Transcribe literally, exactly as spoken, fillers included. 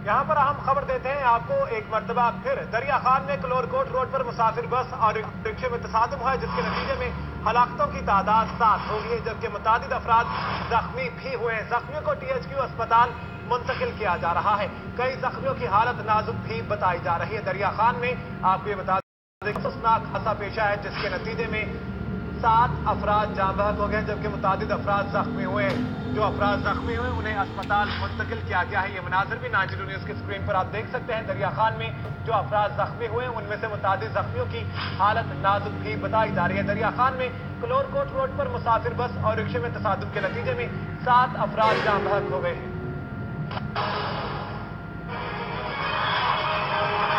यहाँ पर अहम खबर देते हैं आपको एक मरतबा फिर। दरिया खान में कलोरकोट रोड पर मुसाफिर बस और रिक्शे में तसादुम हुआ, जिसके नतीजे में हलाकतों की तादाद सात हो गई, जबकि मुतादिद अफराद जख्मी भी हुए हैं। जख्मियों को टीएचक्यू अस्पताल मुंतकिल किया जा रहा है। कई जख्मियों की हालत नाजुक भी बताई जा रही है। दरिया खान में आपको ये बता दें अफसोसनाक हादसा पेश आया, जिसके नतीजे में सात अफराद जाँ बहक हो गए, जबकि मुतादिद अफराद जख्मी हुए। जो अफराद जख्मी हुए उन्हें अस्पताल मुंतकिल किया गया है। ये मनाजिर भी नाज़रीन न्यूज़ की स्क्रीन पर आप देख सकते हैं। दरिया खान में जो अफराद जख्मी हुए उनमें से मुतादिद जख्मियों की हालत नाजुक भी बताई जा रही है। दरिया खान में कलोरकोट रोड पर मुसाफिर बस और रिक्शे में तसादुम के नतीजे में सात अफराद जाँ बहक हो गए हैं।